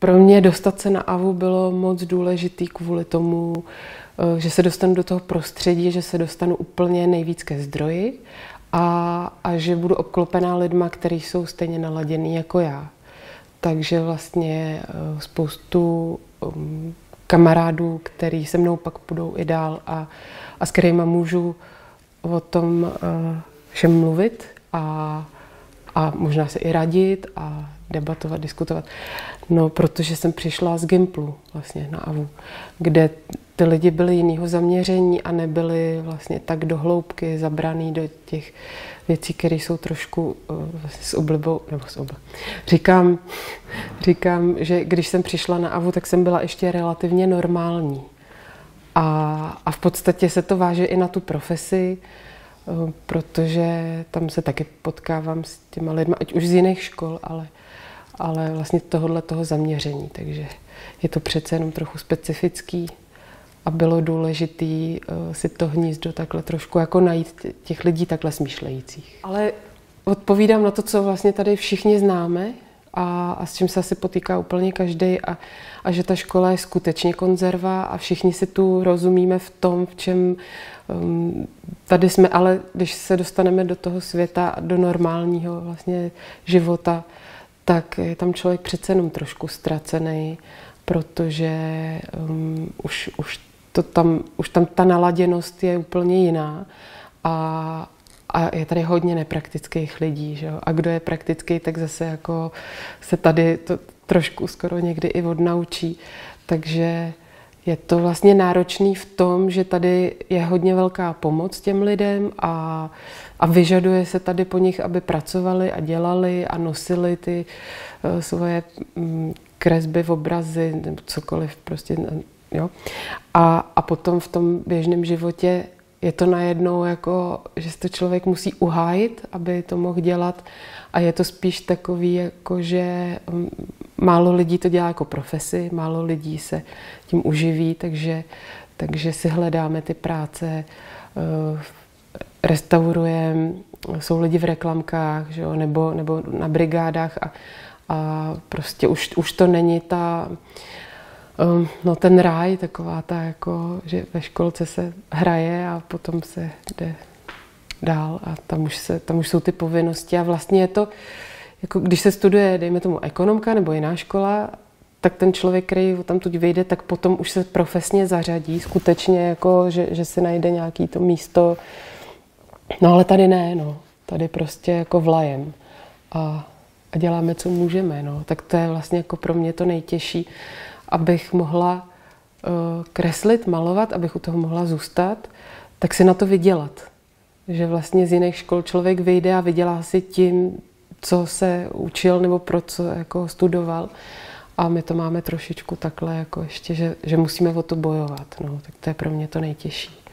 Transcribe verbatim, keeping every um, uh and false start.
pro mě dostat se na A V U bylo moc důležitý kvůli tomu, že se dostanu do toho prostředí, že se dostanu úplně nejvíc ke zdroji a, a že budu obklopená lidma, kteří jsou stejně naladěný jako já. Takže vlastně spoustu kamarádů, který se mnou pak půjdou i dál a, a s kterýma můžu o tom všem mluvit a, a možná se i radit a debatovat, diskutovat. No, protože jsem přišla z Gimplu vlastně na A V U, kde ty lidi byli jinýho zaměření a nebyli vlastně tak do hloubky zabraný do těch věcí, které jsou trošku uh, vlastně s oblibou, nebo s oblibou. Říkám, říkám, že když jsem přišla na A V U, tak jsem byla ještě relativně normální. A, a v podstatě se to váže i na tu profesi, uh, protože tam se taky potkávám s těma lidma, ať už z jiných škol, ale ale vlastně tohohle toho zaměření, takže je to přece jenom trochu specifický a bylo důležité uh, si to hnízdo takhle trošku jako najít těch lidí takhle smýšlejících. Ale odpovídám na to, co vlastně tady všichni známe a, a s čím se asi potýká úplně každý a, a že ta škola je skutečně konzerva a všichni si tu rozumíme v tom, v čem um, tady jsme, ale když se dostaneme do toho světa, do normálního vlastně života, tak je tam člověk přece jenom trošku ztracený, protože um, už, už, to tam, už tam ta naladěnost je úplně jiná a, a je tady hodně nepraktických lidí. Že jo? A kdo je praktický, tak zase jako se tady to trošku skoro někdy i odnaučí. Takže je to vlastně náročný v tom, že tady je hodně velká pomoc těm lidem a, a vyžaduje se tady po nich, aby pracovali a dělali a nosili ty uh, svoje um, kresby, obrazy, nebo cokoliv prostě, jo. A, a potom v tom běžném životě je to najednou jako, že se to člověk musí uhájit, aby to mohl dělat a je to spíš takový, jako že um, málo lidí to dělá jako profesi, málo lidí se tím uživí, takže, takže si hledáme ty práce, uh, restaurujeme, jsou lidi v reklamkách, že jo, nebo, nebo na brigádách a, a prostě už, už to není ta, um, no ten ráj, taková ta jako, že ve školce se hraje a potom se jde dál a tam už, se, tam už jsou ty povinnosti a vlastně je to, jako když se studuje, dejme tomu ekonomka nebo jiná škola, tak ten člověk, který tam tuď vyjde, tak potom už se profesně zařadí, skutečně jako, že, že si najde nějaký to místo. No ale tady ne, no. Tady prostě jako vlajem a, a děláme, co můžeme, no. Tak to je vlastně jako pro mě to nejtěžší, abych mohla uh, kreslit, malovat, abych u toho mohla zůstat, tak si na to vydělat. Že vlastně z jiných škol člověk vyjde a vydělá si tím, co se učil nebo pro co jako studoval. A my to máme trošičku takhle, jako ještě, že, že musíme o to bojovat. No. Tak to je pro mě to nejtěžší.